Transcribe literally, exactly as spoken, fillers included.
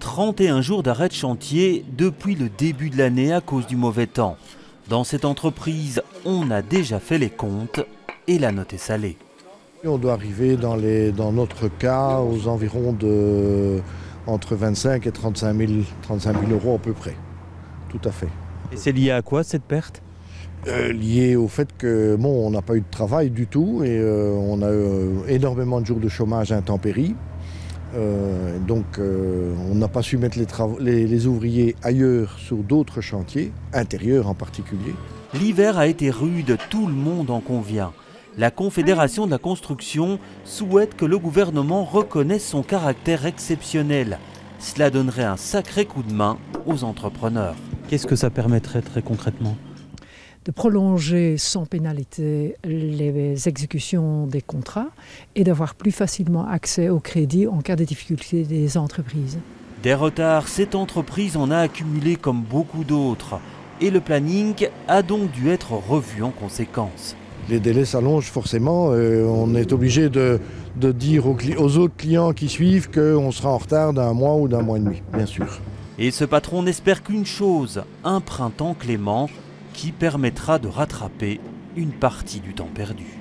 trente et un jours d'arrêt de chantier depuis le début de l'année à cause du mauvais temps. Dans cette entreprise, on a déjà fait les comptes et la note est salée. On doit arriver dans, les, dans notre cas aux environs de entre vingt-cinq et trente-cinq mille euros à peu près. Tout à fait. Et c'est lié à quoi cette perte ? euh, Lié au fait que bon, on n'a pas eu de travail du tout et euh, on a euh, énormément de jours de chômage intempéries. Euh, donc euh, on n'a pas su mettre les, les, les ouvriers ailleurs sur d'autres chantiers, intérieurs en particulier. L'hiver a été rude, tout le monde en convient. La Confédération de la construction souhaite que le gouvernement reconnaisse son caractère exceptionnel. Cela donnerait un sacré coup de main aux entrepreneurs. Qu'est-ce que ça permettrait très concrètement ? De prolonger sans pénalité les exécutions des contrats et d'avoir plus facilement accès au crédit en cas de difficulté des entreprises. Des retards, cette entreprise en a accumulé comme beaucoup d'autres. Et le planning a donc dû être revu en conséquence. Les délais s'allongent forcément. Euh, on est obligé de, de dire aux, aux autres clients qui suivent qu'on sera en retard d'un mois ou d'un mois et demi, bien sûr. Et ce patron n'espère qu'une chose, un printemps clément qui permettra de rattraper une partie du temps perdu.